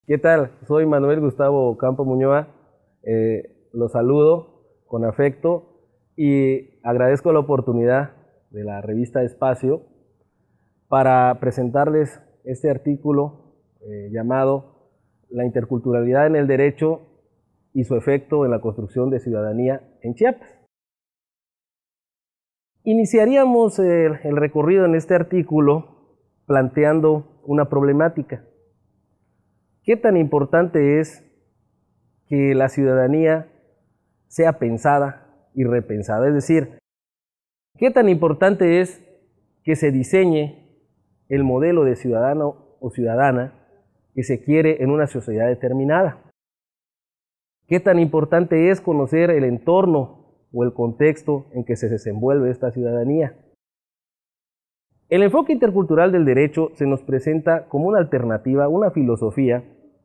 ¿Qué tal? Soy Manuel Gustavo Campo Muñoa, los saludo con afecto y agradezco la oportunidad de la revista Espacio para presentarles este artículo llamado La interculturalidad en el derecho y su efecto en la construcción de ciudadanía en Chiapas. Iniciaríamos el recorrido en este artículo planteando una problemática. ¿Qué tan importante es que la ciudadanía sea pensada y repensada? Es decir, ¿qué tan importante es que se diseñe el modelo de ciudadano o ciudadana que se quiere en una sociedad determinada? ¿Qué tan importante es conocer el entorno o el contexto en que se desenvuelve esta ciudadanía? El enfoque intercultural del derecho se nos presenta como una alternativa, una filosofía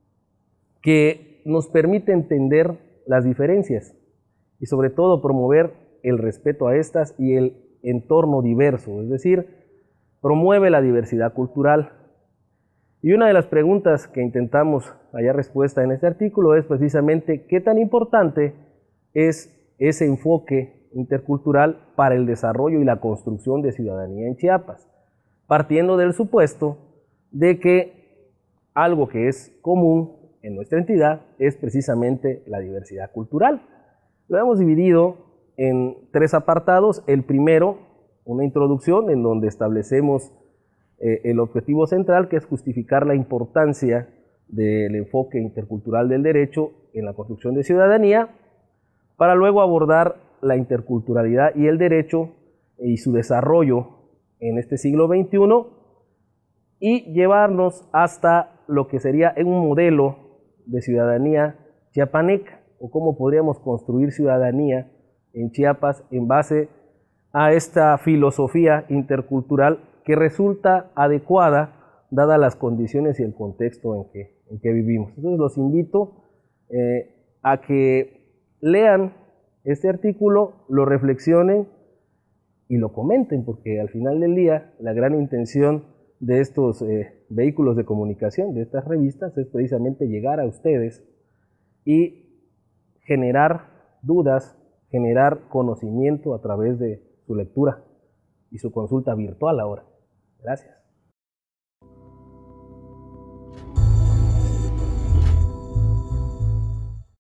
que nos permite entender las diferencias y sobre todo promover el respeto a estas y el entorno diverso, es decir, promueve la diversidad cultural. Y una de las preguntas que intentamos hallar respuesta en este artículo es precisamente qué tan importante es ese enfoque intercultural para el desarrollo y la construcción de ciudadanía en Chiapas, partiendo del supuesto de que algo que es común en nuestra entidad es precisamente la diversidad cultural. Lo hemos dividido en tres apartados. El primero, una introducción en donde establecemos el objetivo central, que es justificar la importancia del enfoque intercultural del derecho en la construcción de ciudadanía, para luego abordar la interculturalidad y el derecho y su desarrollo en este siglo XXI y llevarnos hasta lo que sería un modelo de ciudadanía chiapaneca, o cómo podríamos construir ciudadanía en Chiapas en base a esta filosofía intercultural que resulta adecuada dadas las condiciones y el contexto en que vivimos. Entonces los invito a que lean este artículo, lo reflexionen y lo comenten, porque al final del día la gran intención de estos vehículos de comunicación, de estas revistas, es precisamente llegar a ustedes y generar dudas, generar conocimiento a través de su lectura y su consulta virtual ahora. Gracias.